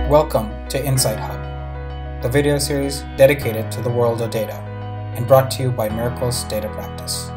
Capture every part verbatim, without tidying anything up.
Welcome to Insight Hub, the video series dedicated to the world of data and brought to you by Miracle's Data Practice.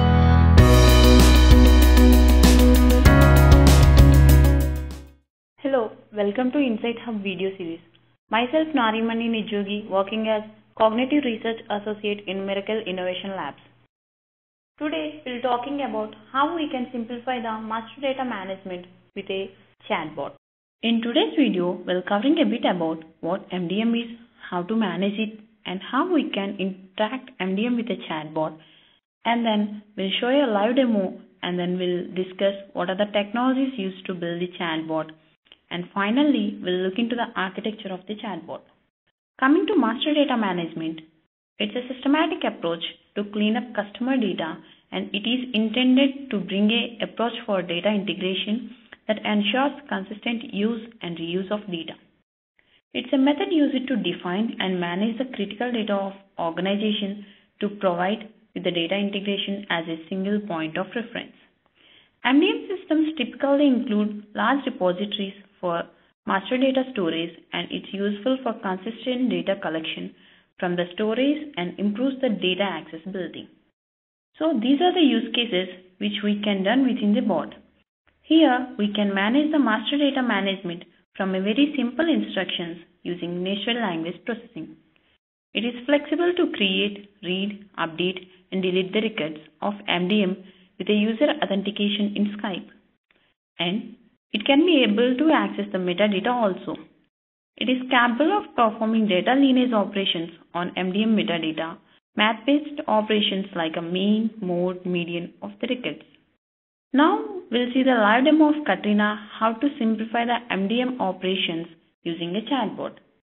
Hello, welcome to Insight Hub video series. Myself Narimani Nijogi, working as Cognitive Research Associate in Miracle Innovation Labs. Today, we'll talking about how we can simplify the master data management with a chatbot. In today's video, we'll covering a bit about what M D M is, how to manage it, and how we can interact M D M with a chatbot. And then we'll show you a live demo, and then we'll discuss what are the technologies used to build the chatbot. And finally, we'll look into the architecture of the chatbot. Coming to master data management, it's a systematic approach to clean up customer data, and it is intended to bring a approach for data integration that ensures consistent use and reuse of data. It's a method used to define and manage the critical data of organizations to provide with the data integration as a single point of reference. M D M systems typically include large repositories for master data storage, and it's useful for consistent data collection from the storage and improves the data accessibility. So these are the use cases which we can done within the bot. Here we can manage the master data management from a very simple instructions using natural language processing. It is flexible to create, read, update, and delete the records of M D M with a user authentication in Skype. And it can be able to access the metadata also. It is capable of performing data lineage operations on M D M metadata, math-based operations like a mean, mode, median of the records. Now we'll see the live demo of Katrina, how to simplify the M D M operations using a chatbot.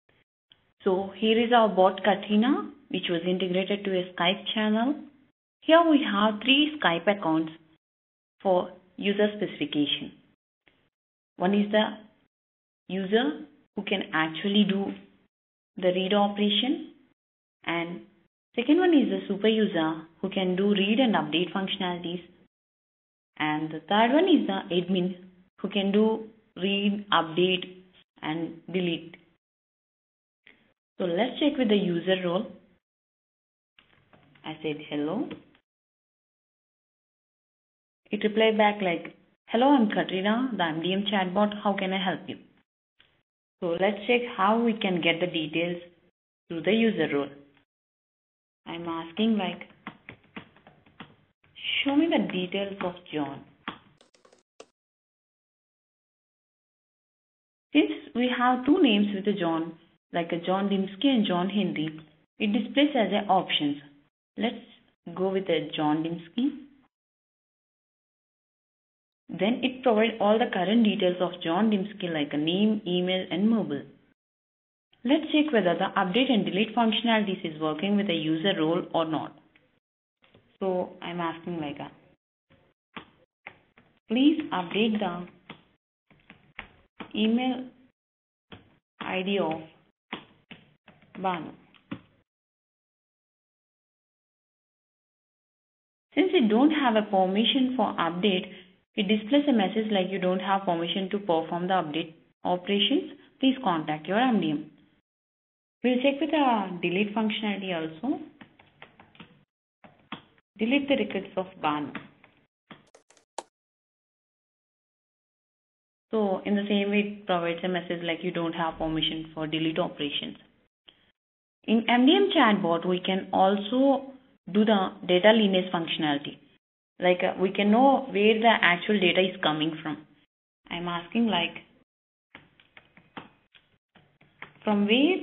So here is our bot Katrina, which was integrated to a Skype channel. Here we have three Skype accounts for user specification. One is the user who can actually do the read operation, and second one is the super user who can do read and update functionalities, and the third one is the admin who can do read, update, and delete. So let's check with the user role. I said hello. It replied back like, hello, I'm Katrina, the M D M chatbot. How can I help you? So let's check how we can get the details through the user role. I'm asking like, show me the details of John. Since we have two names with a John, like a John Dimsky and John Henry, it displays as a options. Let's go with a John Dimsky. Then it provides all the current details of John Dimsky like a name, email, and mobile. Let's check whether the update and delete functionalities is working with the user role or not. So I'm asking like a, please update the email I D of Banu. Since you don't have a permission for update, it displays a message like you don't have permission to perform the update operations. Please contact your M D M. We'll check with the delete functionality also. Delete the records of Banu. So in the same way, it provides a message like you don't have permission for delete operations. In M D M chatbot, we can also do the data lineage functionality. Like uh, we can know where the actual data is coming from. I'm asking like, from where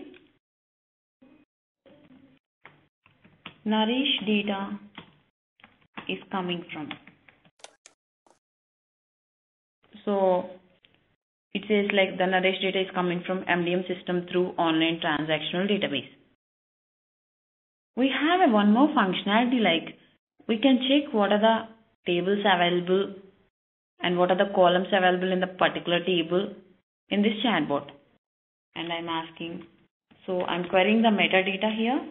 Nourish data is coming from. So it says like the Nourish data is coming from M D M system through online transactional database. We have a one more functionality like we can check what are the tables available and what are the columns available in the particular table in this chatbot. And I'm asking, so I'm querying the metadata here.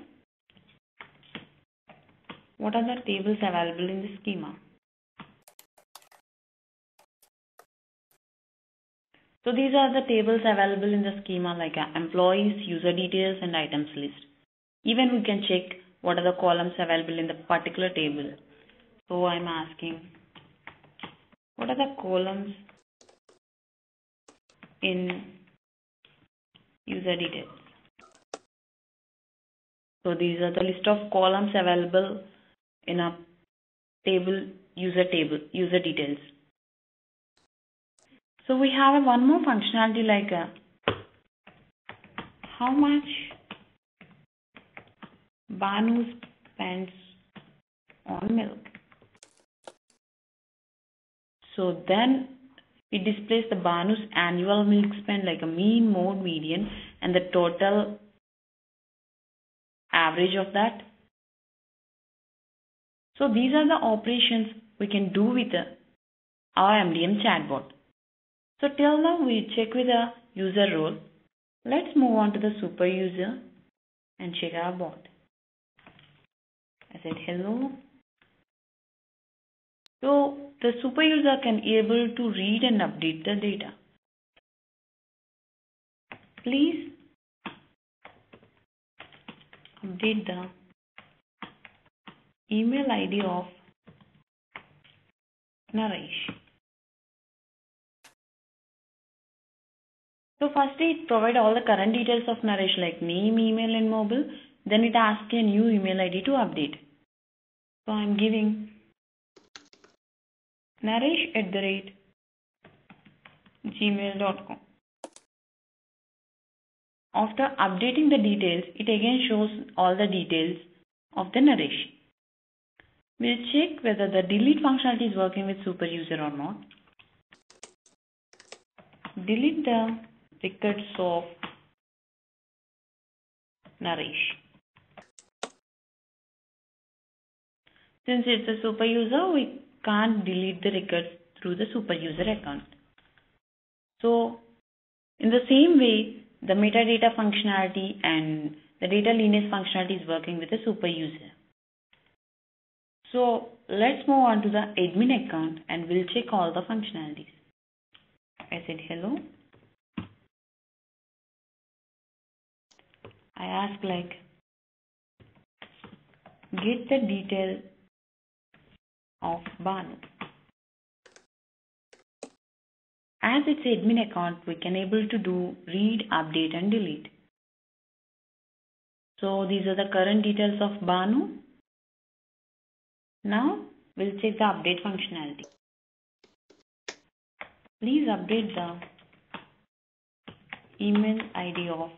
What are the tables available in the schema? So these are the tables available in the schema like uh, employees, user details, and items list. Even we can check what are the columns available in the particular table. So I'm asking, what are the columns in user details? So these are the list of columns available in a table, user table, user details. So we have a one more functionality like a, how much Banu spends on milk. So then it displays the Banu's annual milk spend like a mean, mode, median, and the total average of that. So these are the operations we can do with the, our M D M chatbot. So till now we check with the user role. Let's move on to the super user and check our bot. I said hello. So the super user can be able to read and update the data. Please update the email I D of Naresh. So first it provides all the current details of Naresh like name, email, and mobile. Then it asks a new email I D to update. So I'm giving Naresh at the rate gmail dot com. After updating the details, it again shows all the details of the Naresh. We'll check whether the delete functionality is working with super user or not. Delete the records of Naresh. Since it's a super user, we can't delete the records through the super user account. So in the same way, the metadata functionality and the data lineage functionality is working with the super user. So let's move on to the admin account and we'll check all the functionalities. I said hello. I ask like, get the detail of Banu. As it's admin account, we can able to do read, update, and delete. So these are the current details of Banu. Now we'll check the update functionality. Please update the email I D of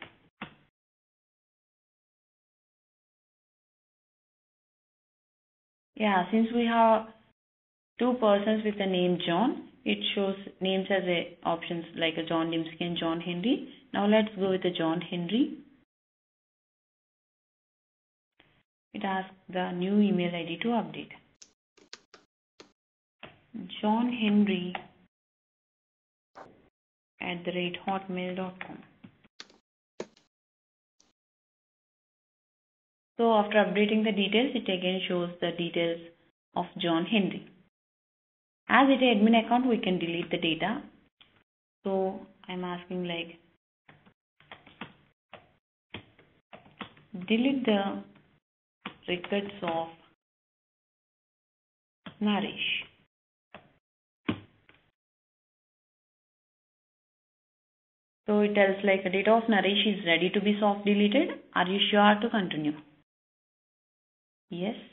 yeah. Since we have two persons with the name John, it shows names as a options like a John Dimsky and John Henry. Now let's go with the John Henry. It asks the new email I D to update. John Henry at the rate hotmail dot com. So after updating the details, it again shows the details of John Henry. As it is admin account, we can delete the data. So I'm asking like, delete the records of Naresh. So it tells like the data of Naresh is ready to be soft deleted. Are you sure to continue? Yes.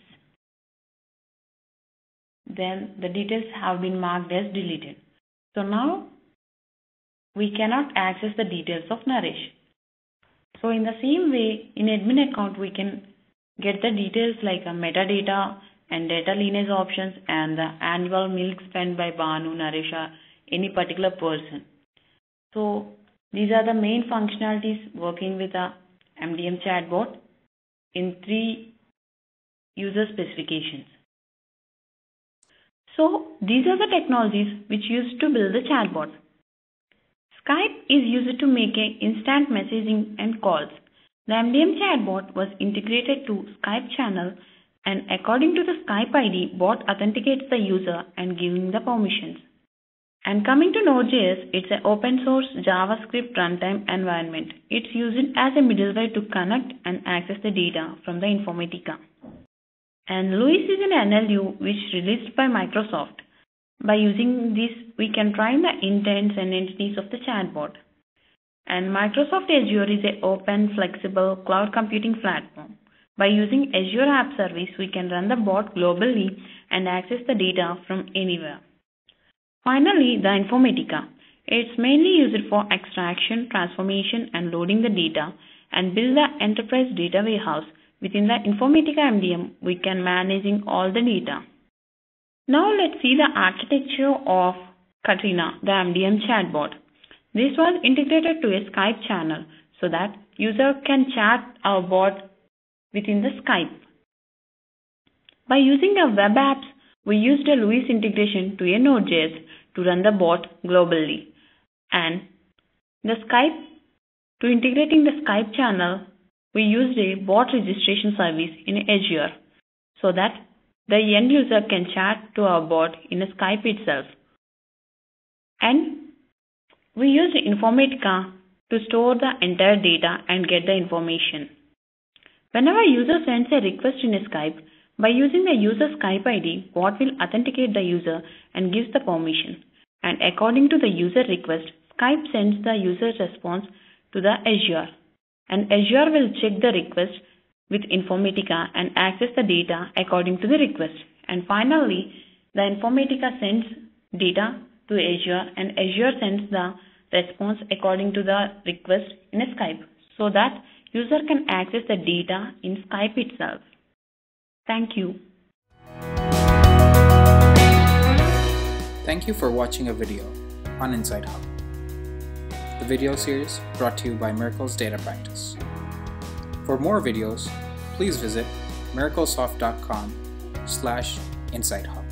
Then the details have been marked as deleted. So now we cannot access the details of Naresh. So in the same way, in admin account, we can get the details like a metadata and data lineage options and the annual milk spent by Banu, Naresh, or any particular person. So these are the main functionalities working with a M D M chatbot in three user specifications. So these are the technologies which used to build the chatbot. Skype is used to make a instant messaging and calls. The M D M chatbot was integrated to Skype channel, and according to the Skype I D, bot authenticates the user and giving the permissions. And coming to Node.js, it's an open source JavaScript runtime environment. It's used as a middleware to connect and access the data from the Informatica. And Luis is an N L U which released by Microsoft. By using this, we can train the intents and entities of the chatbot. And Microsoft Azure is an open, flexible cloud computing platform. By using Azure App Service, we can run the bot globally and access the data from anywhere. Finally, the Informatica. It's mainly used for extraction, transformation, and loading the data, and build the enterprise data warehouse. Within the Informatica M D M, we can managing all the data. Now let's see the architecture of Katrina, the M D M chatbot. This was integrated to a Skype channel so that user can chat our bot within the Skype. By using a web apps, we used a Luis integration to a Node.js to run the bot globally. And the Skype, to integrating the Skype channel, we used a bot registration service in Azure so that the end user can chat to our bot in a Skype itself. And we used Informatica to store the entire data and get the information. Whenever user sends a request in a Skype, by using the user Skype I D, bot will authenticate the user and gives the permission. And according to the user request, Skype sends the user response to the Azure. And Azure will check the request with Informatica and access the data according to the request. And finally, the Informatica sends data to Azure, and Azure sends the response according to the request in a Skype so that user can access the data in Skype itself. Thank you. Thank you for watching a video on Insight Hub, the video series brought to you by Miracle's Data Practice. For more videos, please visit miraclesoft dot com slash insight hub.